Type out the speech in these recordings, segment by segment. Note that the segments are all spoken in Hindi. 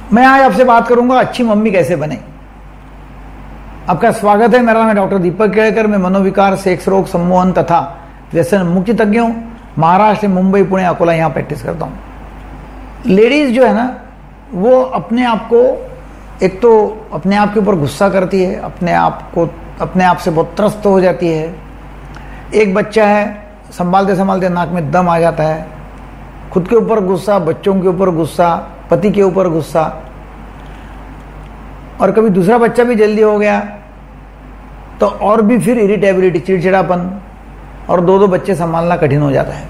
मैं आज आपसे बात करूंगा अच्छी मम्मी कैसे बने। आपका स्वागत है। मेरा नाम है डॉक्टर दीपक केळकर। मैं मनोविकार, सेक्स रोग, सम्मोहन तथा व्यसन मुक्ति तज्ञ हूं। महाराष्ट्र, मुंबई, पुणे, अकोला यहां प्रैक्टिस करता हूं। लेडीज जो है ना, वो अपने आप को एक तो अपने आप के ऊपर गुस्सा करती है, अपने आप से बहुत त्रस्त हो जाती है। एक बच्चा है, संभालते संभालते नाक में दम आ जाता है। खुद के ऊपर गुस्सा, बच्चों के ऊपर गुस्सा, पति के ऊपर गुस्सा, और कभी दूसरा बच्चा भी जल्दी हो गया तो और भी फिर इरिटेबिलिटी, चिड़चिड़ापन, और दो बच्चे संभालना कठिन हो जाता है।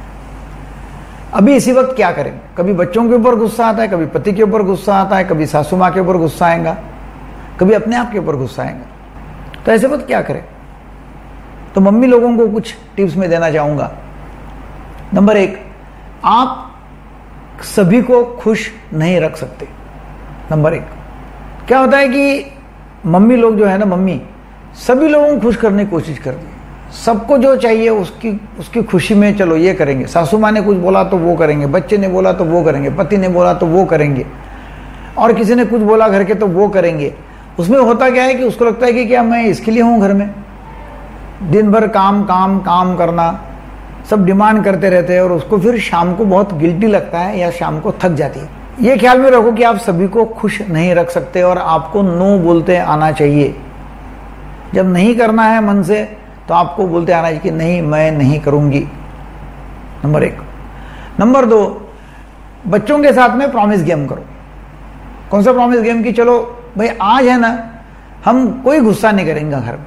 अभी इसी वक्त क्या करें? कभी बच्चों के ऊपर गुस्सा आता है, कभी पति के ऊपर गुस्सा आता है, कभी सासू माँ के ऊपर गुस्सा आएगा, कभी अपने आप के ऊपर गुस्सा आएगा। तो ऐसे वक्त क्या करें? तो मम्मी लोगों को कुछ टिप्स में देना चाहूंगा। नंबर 1, आप सभी को खुश नहीं रख सकते। नंबर 1, क्या होता है कि मम्मी लोग जो है ना, मम्मी सभी लोगों को खुश करने की कोशिश करती है। सबको जो चाहिए उसकी खुशी में चलो ये करेंगे। सासू माँ ने कुछ बोला तो वो करेंगे, बच्चे ने बोला तो वो करेंगे, पति ने बोला तो वो करेंगे, और किसी ने कुछ बोला घर के तो वो करेंगे। उसमें होता क्या है कि उसको लगता है कि क्या मैं इसके लिए हूँ घर में, दिन भर काम काम काम करना, सब डिमांड करते रहते हैं, और उसको फिर शाम को बहुत गिल्टी लगता है या शाम को थक जाती है। ये ख्याल में रखो कि आप सभी को खुश नहीं रख सकते और आपको नो बोलते आना चाहिए। जब नहीं करना है मन से तो आपको बोलते आना चाहिए कि नहीं, मैं नहीं करूंगी। नंबर 1। नंबर 2, बच्चों के साथ में प्रॉमिस गेम करो। कौन सा प्रॉमिस गेम? कि चलो भाई आज है ना, हम कोई गुस्सा नहीं करेंगे घर में,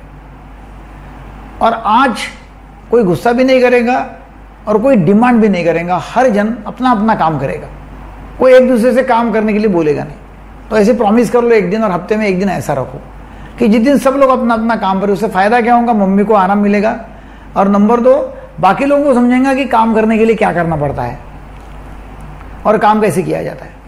और आज कोई गुस्सा भी नहीं करेगा और कोई डिमांड भी नहीं करेगा। हर जन अपना अपना काम करेगा, कोई एक दूसरे से काम करने के लिए बोलेगा नहीं। तो ऐसे प्रॉमिस कर लो एक दिन, और हफ्ते में एक दिन ऐसा रखो कि जिस दिन सब लोग अपना अपना काम करें। उससे फायदा क्या होगा? मम्मी को आराम मिलेगा, और नंबर 2, बाकी लोगों को समझेंगे कि काम करने के लिए क्या करना पड़ता है और काम कैसे किया जाता है।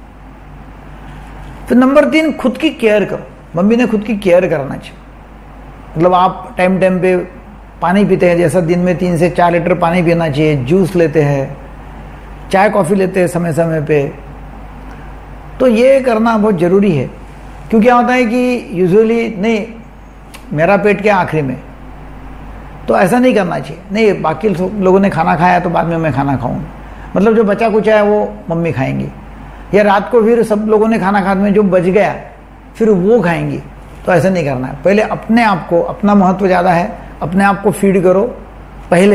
फिर नंबर 3, खुद की केयर करो। मम्मी ने खुद की केयर करना चाहिए। मतलब आप टाइम टाइम पे पानी पीते हैं, जैसा दिन में 3 से 4 लीटर पानी पीना चाहिए, जूस लेते हैं, चाय कॉफ़ी लेते हैं समय समय पे, तो ये करना बहुत ज़रूरी है। क्योंकि क्या होता है कि यूजुअली नहीं, मेरा पेट क्या आखिरी में, तो ऐसा नहीं करना चाहिए। नहीं, बाकी लोगों ने खाना खाया तो बाद में मैं खाना खाऊंगा, मतलब जो बचा कुछ है वो मम्मी खाएंगी, या रात को फिर सब लोगों ने खाना खाने में जो बच गया फिर वो खाएंगी। तो ऐसा नहीं करना है। पहले अपने आप को, अपना महत्व ज़्यादा है, अपने आप को फीड करो पहले,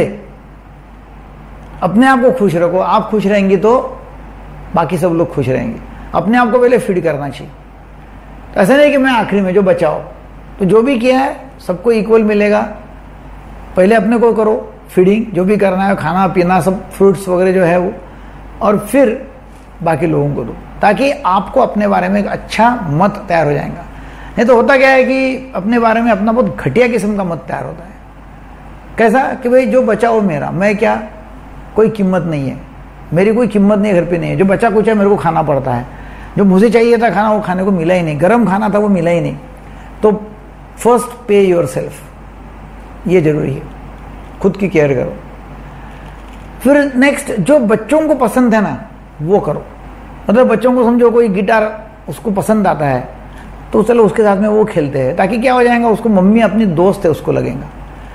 अपने आप को खुश रखो। आप खुश रहेंगी तो बाकी सब लोग खुश रहेंगे। अपने आप को पहले फीड करना चाहिए। तो ऐसा नहीं कि मैं आखिरी में जो बचाओ, तो जो भी किया है सबको इक्वल मिलेगा। पहले अपने को करो फीडिंग, जो भी करना है, खाना पीना सब, फ्रूट्स वगैरह जो है वो, और फिर बाकी लोगों को दो, ताकि आपको अपने बारे में एक अच्छा मत तैयार हो जाएगा। नहीं तो होता क्या है कि अपने बारे में अपना बहुत घटिया किस्म का मत तैयार होता है। कैसा? कि भाई जो बचा वो मेरा, मैं क्या, कोई कीमत नहीं है, मेरी कोई कीमत नहीं, घर पे नहीं है, जो बचा कुछ है मेरे को खाना पड़ता है, जो मुझे चाहिए था खाना वो खाने को मिला ही नहीं, गर्म खाना था वो मिला ही नहीं। तो फर्स्ट पे योर सेल्फ, ये जरूरी है। खुद की केयर करो। फिर नेक्स्ट, जो बच्चों को पसंद है ना वो करो। मतलब बच्चों को समझो कोई गिटार उसको पसंद आता है तो चलो उसके साथ में वो खेलते हैं, ताकि क्या हो जाएगा, उसको मम्मी अपनी दोस्त है उसको लगेगा।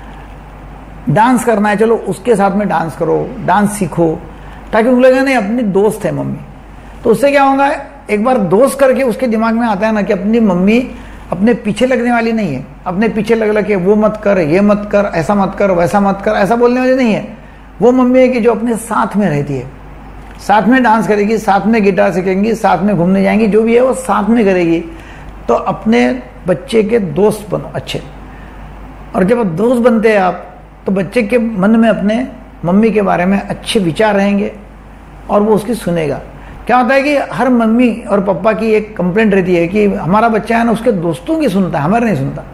डांस करना है, चलो उसके साथ में डांस करो, डांस सीखो, ताकि उनको लगेगा नहीं अपनी दोस्त है मम्मी। तो उससे क्या होगा, एक बार दोस्त करके उसके दिमाग में आता है ना कि अपनी मम्मी अपने पीछे लगने वाली नहीं है। अपने पीछे लग के वो मत कर, ये मत कर, ऐसा मत कर, वैसा मत कर, ऐसा बोलने वाली नहीं है। वो मम्मी है कि जो अपने साथ में रहती है, साथ में डांस करेगी, साथ में गिटार सीखेंगी, साथ में घूमने जाएंगी, जो भी है वो साथ में करेगी। तो अपने बच्चे के दोस्त बनो अच्छे, और जब दोस्त बनते हैं आप, तो बच्चे के मन में अपने मम्मी के बारे में अच्छे विचार रहेंगे और वो उसकी सुनेगा। क्या होता है कि हर मम्मी और पापा की एक कंप्लेंट रहती है कि हमारा बच्चा है ना उसके दोस्तों की सुनता है, हमारे नहीं सुनता।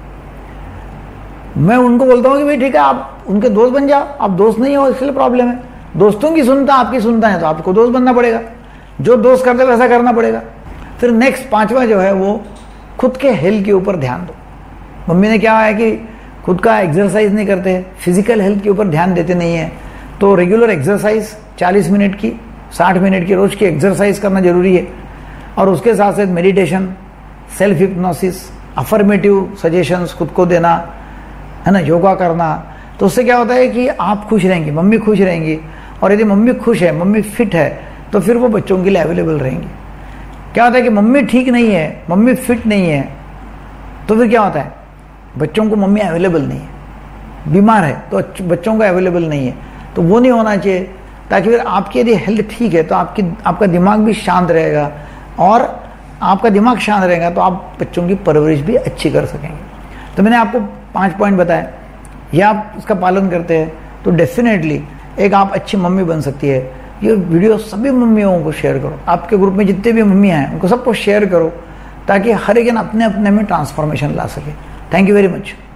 मैं उनको बोलता हूँ कि भाई ठीक है, आप उनके दोस्त बन जाओ, आप दोस्त नहीं हो इसलिए प्रॉब्लम है। दोस्तों की सुनता, आपकी सुनता है तो आपको दोस्त बनना पड़ेगा, जो दोस्त करते वैसा करना पड़ेगा। फिर नेक्स्ट 5वां जो है वो खुद के हेल्थ के ऊपर ध्यान दो। मम्मी ने क्या है कि खुद का एक्सरसाइज नहीं करते, फिजिकल हेल्थ के ऊपर ध्यान देते नहीं है, तो रेगुलर एक्सरसाइज 40 मिनट की, 60 मिनट की रोज की एक्सरसाइज करना जरूरी है। और उसके साथ साथ meditation, self hypnosis, affirmative suggestions खुद को देना, है ना, योगा करना। तो उससे क्या होता है कि आप खुश रहेंगी, मम्मी खुश रहेंगी, और यदि मम्मी खुश है, मम्मी फिट है, तो फिर वो बच्चों के लिए अवेलेबल रहेंगी। क्या होता है कि मम्मी ठीक नहीं है, मम्मी फिट नहीं है, तो फिर क्या होता है, बच्चों को मम्मी अवेलेबल नहीं है, बीमार है तो बच्चों को अवेलेबल नहीं है। तो वो नहीं होना चाहिए, ताकि फिर आपकी यदि हेल्थ ठीक है तो आपका दिमाग भी शांत रहेगा, और आपका दिमाग शांत रहेगा तो आप बच्चों की परवरिश भी अच्छी कर सकेंगे। तो मैंने आपको 5 पॉइंट बताए, ये आप उसका पालन करते हैं तो डेफिनेटली एक आप अच्छी मम्मी बन सकती है। ये वीडियो सभी मम्मियों को शेयर करो, आपके ग्रुप में जितने भी मम्मी हैं उनको सबको शेयर करो, ताकि हर एक अपने अपने में ट्रांसफॉर्मेशन ला सके। Thank you very much.